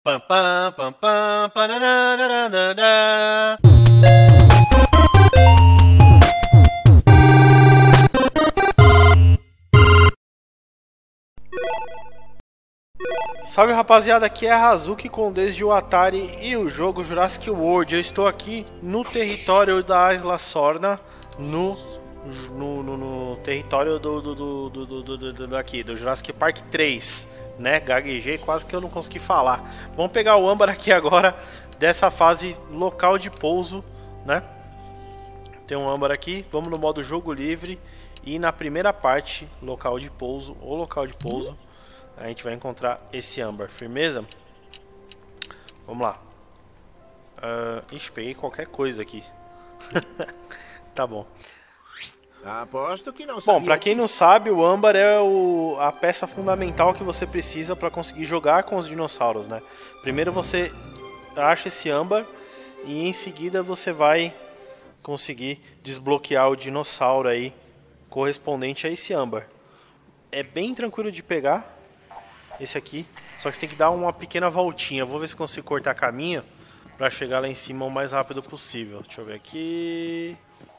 Pam, pam, pam, pam, pananana. Salve rapaziada, aqui é a Hazuki com desde o Atari e o jogo Jurassic World. Eu estou aqui no território da Isla Sorna, no território do Jurassic Park 3, né? Gaguejei, quase que eu não consegui falar. Vamos pegar o âmbar aqui agora dessa fase local de pouso, né? Tem um âmbar aqui, vamos no modo jogo livre e na primeira parte, local de pouso, a gente vai encontrar esse âmbar, firmeza? Vamos lá. Ixi, peguei qualquer coisa aqui. Tá bom. Aposto que não sabia. Bom, pra quem não sabe, o âmbar é a peça fundamental que você precisa para conseguir jogar com os dinossauros, né? Primeiro você acha esse âmbar e em seguida você vai conseguir desbloquear o dinossauro aí correspondente a esse âmbar. É bem tranquilo de pegar esse aqui, só que você tem que dar uma pequena voltinha. Vou ver se consigo cortar caminho para chegar lá em cima o mais rápido possível. Deixa eu ver aqui.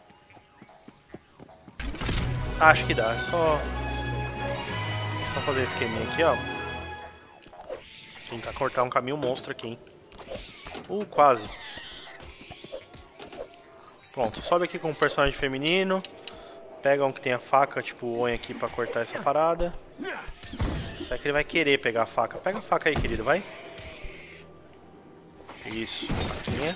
Acho que dá, é só fazer esse esqueminha aqui, ó. Tentar cortar um caminho monstro aqui, hein. Quase. Pronto, sobe aqui com um personagem feminino. Pega um que tem a faca, tipo o Oi aqui pra cortar essa parada. Será que ele vai querer pegar a faca? Pega a faca aí, querido, vai. Isso, faquinha.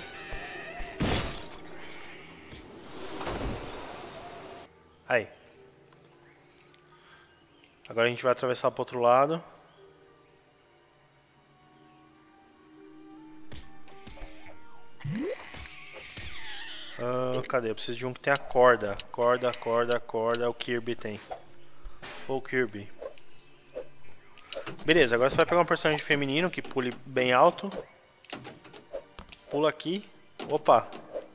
Aí. Agora a gente vai atravessar pro outro lado. Cadê? Eu preciso de um que tem a corda. Corda. O Kirby tem. Ou Kirby. Beleza, agora você vai pegar um personagem feminino que pule bem alto. Pula aqui. Opa.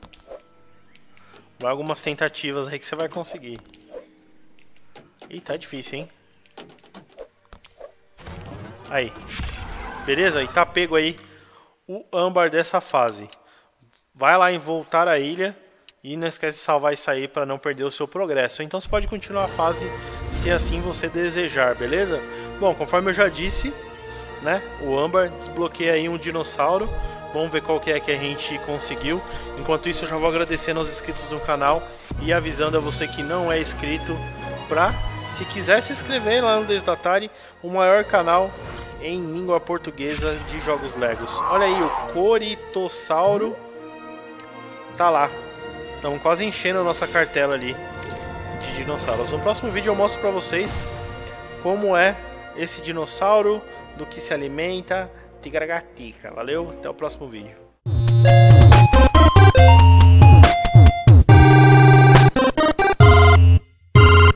Vai algumas tentativas aí que você vai conseguir. Ih, tá difícil, hein? Aí. Beleza? E tá pego aí o âmbar dessa fase. Vai lá em voltar à ilha e não esquece de salvar isso aí para não perder o seu progresso. Então você pode continuar a fase se assim você desejar, beleza? Bom, conforme eu já disse, né? O âmbar desbloqueia aí um dinossauro. Vamos ver qual que é que a gente conseguiu. Enquanto isso eu já vou agradecendo aos inscritos do canal e avisando a você que não é inscrito para, se quiser se inscrever lá no Desde o Atari, o maior canal em língua portuguesa de jogos Legos. Olha aí, o Coritossauro tá lá. Estamos quase enchendo a nossa cartela ali de dinossauros. No próximo vídeo eu mostro para vocês como é esse dinossauro, do que se alimenta, tigragatica. Valeu, até o próximo vídeo.